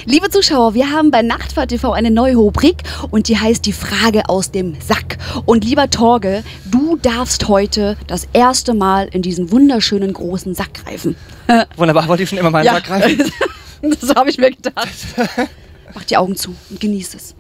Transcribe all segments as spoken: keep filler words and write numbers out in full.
Liebe Zuschauer, wir haben bei Nachtfahrt T V eine neue Rubrik und die heißt die Frage aus dem Sack. Und lieber Torge, du darfst heute das erste Mal in diesen wunderschönen großen Sack greifen. Wunderbar, wollte ich schon immer mal in den Ja. Sack greifen. Das habe ich mir gedacht. Mach die Augen zu und genieß es.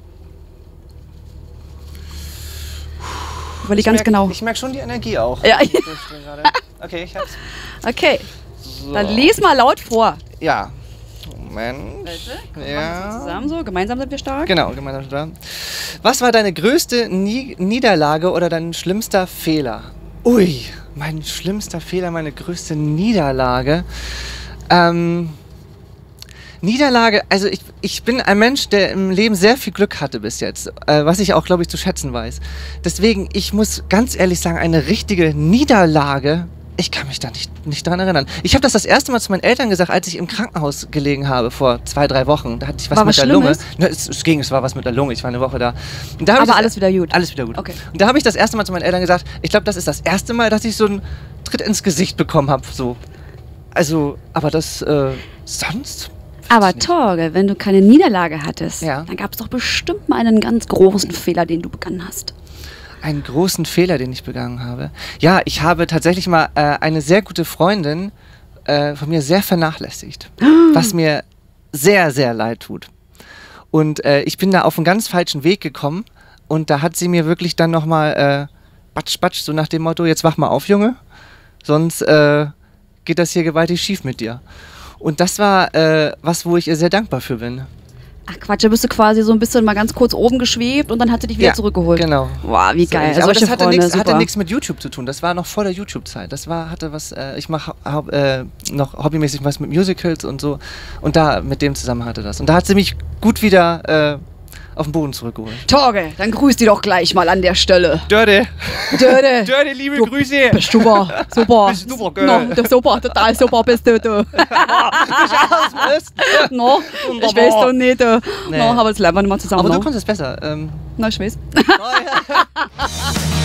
Überleg Ich ganz merk, genau. Ich merke schon die Energie auch. Ja. Okay, ich hab's. Okay, So. dann les mal laut vor. Ja. Moment. Ja. Zusammen so, gemeinsam sind wir stark. Genau, gemeinsam da. Was war deine größte Nie Niederlage oder dein schlimmster Fehler? Ui, mein schlimmster Fehler, meine größte Niederlage. Ähm, Niederlage, also ich, ich bin ein Mensch, der im Leben sehr viel Glück hatte bis jetzt, äh, was ich auch, glaube ich, zu schätzen weiß. Deswegen, ich muss ganz ehrlich sagen, eine richtige Niederlage, ich kann mich da nicht, nicht dran erinnern. Ich habe das das erste Mal zu meinen Eltern gesagt, als ich im Krankenhaus gelegen habe, vor zwei, drei Wochen. Da hatte ich was War mit was der Schlimmes? Lunge. Na, es, es ging, es war was mit der Lunge, ich war eine Woche da. Und da hab ich Aber das, alles wieder gut. Alles wieder gut. Okay. Und da habe ich das erste Mal zu meinen Eltern gesagt, ich glaube, das ist das erste Mal, dass ich so einen Tritt ins Gesicht bekommen habe. So. Also, aber das, äh, sonst... Aber Torge, wenn du keine Niederlage hattest, Ja. dann gab es doch bestimmt mal einen ganz großen Fehler, den du begangen hast. Einen großen Fehler, den ich begangen habe. Ja, ich habe tatsächlich mal äh, eine sehr gute Freundin äh, von mir sehr vernachlässigt. Was mir sehr, sehr leid tut. Und äh, ich bin da auf einen ganz falschen Weg gekommen. Und da hat sie mir wirklich dann nochmal äh, batsch, batsch, so nach dem Motto, jetzt wach mal auf, Junge. Sonst äh, geht das hier gewaltig schief mit dir. Und das war äh, was, wo ich ihr sehr dankbar für bin. Ach Quatsch, da bist du quasi so ein bisschen mal ganz kurz oben geschwebt und dann hat sie dich wieder Ja, zurückgeholt. genau. Boah, wie So geil. ähnlich. Aber Solche das hatte Freunde, nichts hatte super. nichts mit YouTube zu tun. Das war noch vor der YouTube-Zeit. Das war, hatte was, äh, ich mache äh, noch hobbymäßig was mit Musicals und so. Und da, mit dem zusammen hatte das. Und da hat sie mich gut wieder äh, auf den Boden zurückgeholt. Torge, dann grüß die doch gleich mal an der Stelle. Dörde. Dörde. Dörde, liebe Du Grüße. Bist super, super. Bist super, gell? No, super, total super bist du, du. No, ich Wunderbar. weiß doch nicht, du. Nee. No, aber jetzt lernen wir nicht mal zusammen. Aber no. du konntest besser. Ähm, Na, ich weiß. oh, ja.